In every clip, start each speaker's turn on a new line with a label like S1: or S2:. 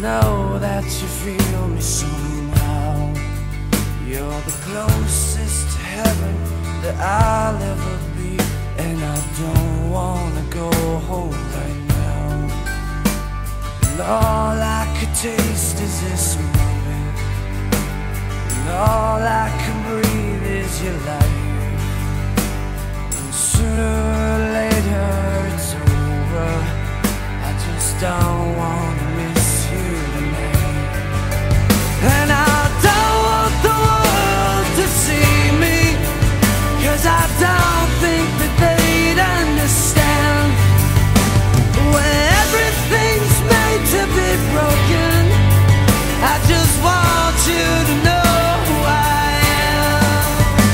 S1: know that you feel me somehow. You're the closest to heaven that I'll ever be, and I don't wanna go home right now. And all I could taste is this moment, and all I can breathe is your light. And sooner or later it's over. I just don't wanna miss you tonight. And I don't want the world to see me, 'cause I don't think that they'd understand. When everything's made to be broken, I just want you to know who I am.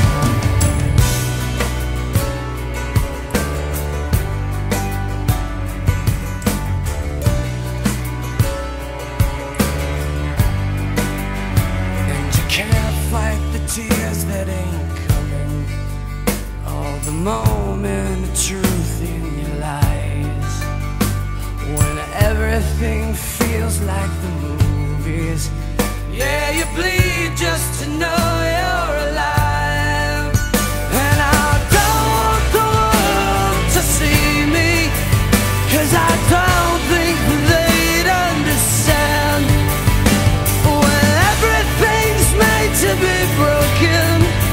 S1: And you can't fight the tears that ain't coming, all the moment of truth in your lies. When everything feels like the movies, yeah, you bleed just to know you're alive. And I don't want the world to see me, 'cause I don't think they'd understand. When everything's made to be broken,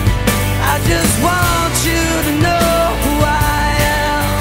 S1: I just want you to know who I am.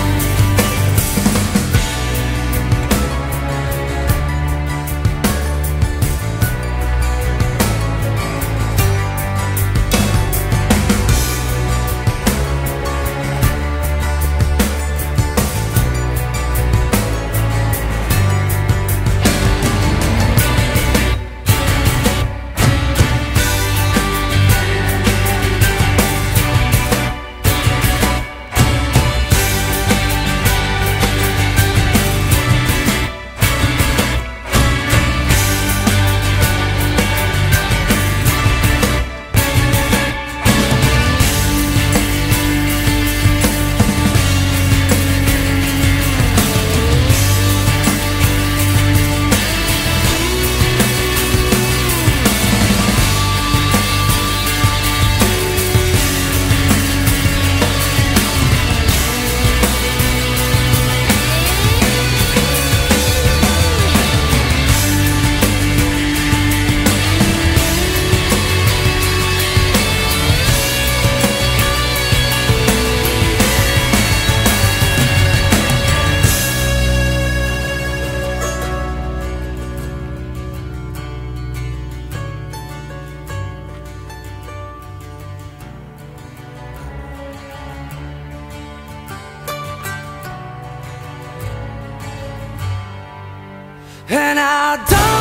S1: And I don't